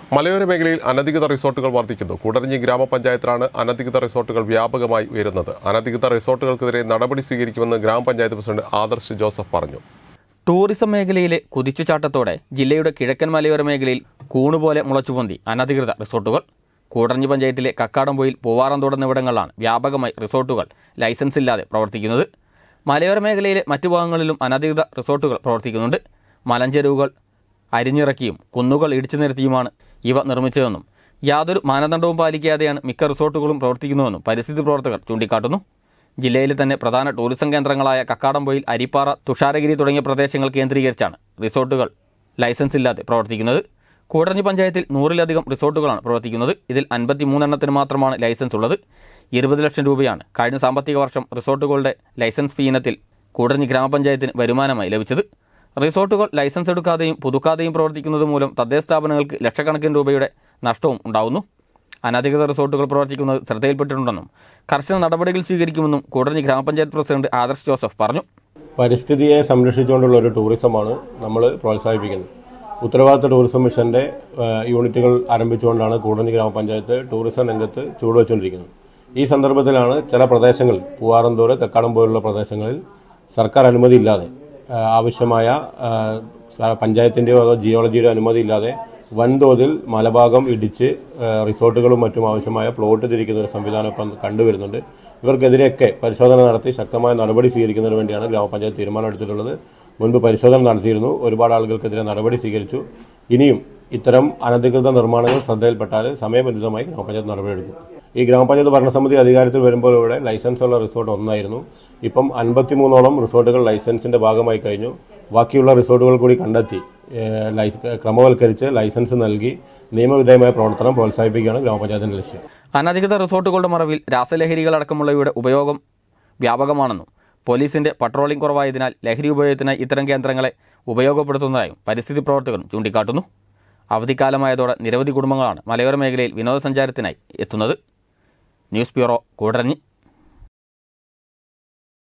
മലയോര മേഖലയിൽ അനധികൃത റിസോർട്ടുകൾ വർദ്ധിക്കുന്നു. കൂടരഞ്ഞി ഗ്രാമപഞ്ചായത്തിലാണ് അനധികൃത റിസോർട്ടുകൾ വ്യാപകമായി ഉയരുന്നത്. അനധികൃത റിസോർട്ടുകൾക്കെതിരെ നടപടി സ്വീകരിക്കുമെന്ന് ഗ്രാമപഞ്ചായത്ത് പ്രസിഡന്റ് ആദർശ് ജോസഫ് പറഞ്ഞു. ടൂറിസം മേഖലയിലെ കുതിച്ചുചാട്ടത്തോടെ ജില്ലയുടെ കിഴക്കൻ മലയോര മേഖലയിൽ കൂണുപോലെ മുളച്ചുപൊന്തി അനധികൃത റിസോർട്ടുകൾ. കൂടരഞ്ഞി പഞ്ചായത്തിലെ കക്കാടംപൊയിൽ, പൂവാറന്തോട് എന്നിവിടങ്ങളിലാണ് വ്യാപകമായി റിസോർട്ടുകൾ ലൈസൻസ് ഇല്ലാതെ പ്രവർത്തിക്കുന്നത്. മലയോര മേഖലയിലെ മറ്റു ഭാഗങ്ങളിലും അനധികൃത റിസോർട്ടുകൾ പ്രവർത്തിക്കുന്നുണ്ട്. മലഞ്ചെരുവുകൾ അരിഞ്ഞിറക്കിയും കുന്നുകൾ ഇടിച്ചു നിരത്തിയുമാണ് ഇവ നിർമ്മിച്ചതെന്നും യാതൊരു മാനദണ്ഡവും പാലിക്കാതെയാണ് മിക്ക റിസോർട്ടുകളും പ്രവർത്തിക്കുന്നതെന്നും പരിസ്ഥിതി പ്രവർത്തകർ ചൂണ്ടിക്കാട്ടുന്നു. ജില്ലയിലെ തന്നെ പ്രധാന ടൂറിസം കേന്ദ്രങ്ങളായ കക്കാടംപൊയിൽ, അരിപ്പാറ, തുഷാരഗിരി തുടങ്ങിയ പ്രദേശങ്ങൾ കേന്ദ്രീകരിച്ചാണ് റിസോർട്ടുകൾ ലൈസൻസ് ഇല്ലാതെ പ്രവർത്തിക്കുന്നത്. കൂടരഞ്ഞി പഞ്ചായത്തിൽ 100-ലധികം റിസോർട്ടുകളാണ് പ്രവർത്തിക്കുന്നത്. ഇതിൽ 53 എണ്ണത്തിന് മാത്രമാണ് ലൈസൻസ് ഉള്ളത്. 20 ലക്ഷം രൂപയാണ് കഴിഞ്ഞ സാമ്പത്തിക വർഷം റിസോർട്ടുകളുടെ ലൈസൻസ് ഫീ ഇനത്തിൽ കൂടരഞ്ഞി ഗ്രാമപഞ്ചായത്തിന് വരുമാനമായി ലഭിച്ചത്. റിസോർട്ടുകൾ ലൈസൻസ് എടുക്കാതെയും പുതുക്കാതെയും പ്രവർത്തിക്കുന്നത് മൂലം തദ്ദേശ സ്ഥാപനങ്ങൾക്ക് ലക്ഷക്കണക്കിന് രൂപയുടെ നഷ്ടവും ഉണ്ടാകുന്നു. അനധികൃത റിസോർട്ടുകൾ പ്രവർത്തിക്കുന്നത് ശ്രദ്ധയിൽപ്പെട്ടിട്ടുണ്ടെന്നും കർശന നടപടികൾ സ്വീകരിക്കുമെന്നും കൂടരഞ്ഞി ഗ്രാമപഞ്ചായത്ത് പ്രസിഡന്റ് ആദർശ് ജോസഫ് പറഞ്ഞു. പരിസ്ഥിതിയെ സംരക്ഷിച്ചുകൊണ്ടുള്ള ഒരു ടൂറിസമാണ് നമ്മൾ പ്രോത്സാഹിപ്പിക്കുന്നത്. ഉത്തരവാദിത്ത ടൂറിസം മിഷന്റെ യൂണിറ്റുകൾ ആരംഭിച്ചുകൊണ്ടാണ് കൂടരഞ്ഞി ഗ്രാമപഞ്ചായത്ത് ടൂറിസം രംഗത്ത് ചുവടുവെച്ചുകൊണ്ടിരിക്കുന്നത്. ഈ സന്ദർഭത്തിലാണ് ചില പ്രദേശങ്ങളിൽ, പൂവാറന്തോട്, കക്കാടംപൊയിലുള്ള പ്രദേശങ്ങളിൽ സർക്കാർ അനുമതി ഇല്ലാതെ, ആവശ്യമായ പഞ്ചായത്തിൻ്റെയോ അതോ ജിയോളജിയുടെ അനുമതി ഇല്ലാതെ വൻതോതിൽ മലഭാഗം ഇടിച്ച് റിസോർട്ടുകളും മറ്റും ആവശ്യമായ പ്ലോട്ട് തിരിക്കുന്ന ഒരു സംവിധാനം ഇപ്പം കണ്ടുവരുന്നുണ്ട്. ഇവർക്കെതിരെയൊക്കെ പരിശോധന നടത്തി ശക്തമായ നടപടി സ്വീകരിക്കുന്നതിന് വേണ്ടിയാണ് ഗ്രാമപഞ്ചായത്ത് തീരുമാനമെടുത്തിട്ടുള്ളത്. മുൻപ് പരിശോധന നടത്തിയിരുന്നു. ഒരുപാട് ആളുകൾക്കെതിരെ നടപടി സ്വീകരിച്ചു. ഇനിയും ഇത്തരം അനധികൃത നിർമ്മാണങ്ങൾ ശ്രദ്ധയിൽപ്പെട്ടാൽ സമയബന്ധിതമായി ഗ്രാമപഞ്ചായത്ത് നടപടിയെടുക്കും. ഈ ഗ്രാമപഞ്ചായത്ത് ഭരണസമിതി അധികാരത്തിൽ വരുമ്പോൾ ഇവിടെ ലൈസൻസ് ഉള്ള റിസോർട്ട് ഒന്നായിരുന്നു. ഇപ്പം 53ഓളം റിസോർട്ടുകൾ ലൈസൻസിന്റെ ഭാഗമായി കഴിഞ്ഞു. ബാക്കിയുള്ള റിസോർട്ടുകൾ കൂടി കണ്ടെത്തി ക്രമവൽക്കരിച്ച് ലൈസൻസ് നൽകി നിയമവിധേയമായ പ്രവർത്തനം പ്രോത്സാഹിപ്പിക്കുകയാണ് ഗ്രാമപഞ്ചായത്തിന്റെ ലക്ഷ്യം. അനധികൃത റിസോർട്ടുകളുടെ മറവിൽ രാസലഹരികളടക്കമുള്ളവയുടെ ഉപയോഗം വ്യാപകമാണെന്നും പോലീസിന്റെ പട്രോളിംഗ് കുറവായതിനാൽ ലഹരി ഉപയോഗത്തിനായി ഇത്തരം കേന്ദ്രങ്ങളെ ഉപയോഗപ്പെടുത്തുന്നതായും പരിസ്ഥിതി പ്രവർത്തകർ ചൂണ്ടിക്കാട്ടുന്നു. അവധിക്കാലമായതോടെ നിരവധി കുടുംബങ്ങളാണ് മലയോര മേഖലയിൽ വിനോദസഞ്ചാരത്തിനായി എത്തുന്നത്. News bureau, Koodaranji.